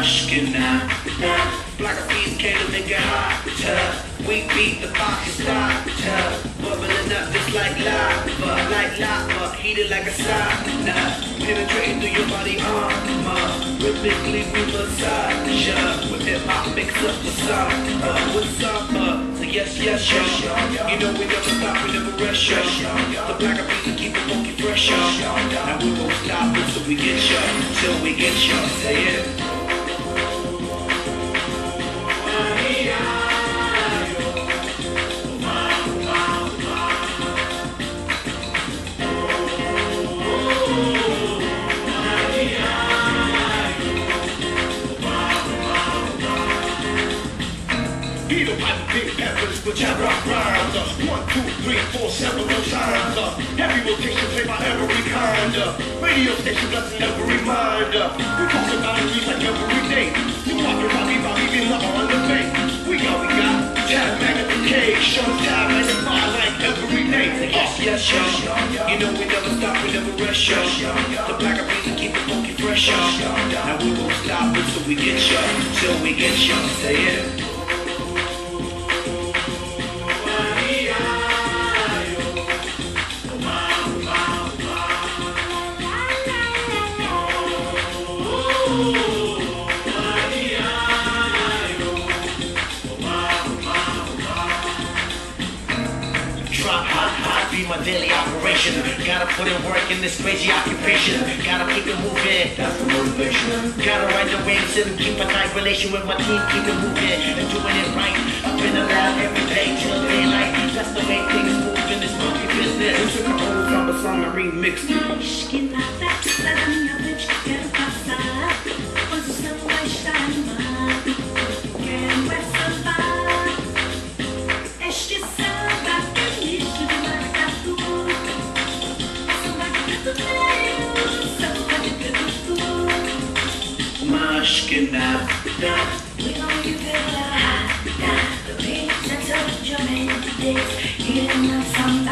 Mushkina, Black beats came to make it hotter. We beat the pocket starter, bubbling up just like lava, heated like a sauna, penetrating through your body armor. Rhythmically we massage ya, with hip hop mix up with samba, So yes, you know we never stop, we never rest ya. The Black beats will keep it funky fresh ya. Now we won't stop until we get ya, till we get ya. Say it. Beetle pipe, big peppers with jab rock rhymes. 1, 2, 3, 4, several times. Heavy rotation played by every kind. Radio station blessing every reminder. We crossing boundaries like every day. We talking about even love on the bay. We got tab magnification, tab magnify like every day. Yes, you know we never stop, we never rest ya. The Black beats will keep it funky fresh ya. Now we won't stop until we get ya, till we get ya. Say it. Be my daily operation. Gotta put in work in this crazy occupation. Gotta keep it moving, that's the motivation. Gotta ride the waves and keep a tight relation with my team. Keep it moving and doing it right. Up in the lab every day till daylight. That's the way things move in this funky business. This is my old samba song and remix. Mushkina, we gon' give it a hot, the beat that's up your main days. Heating up some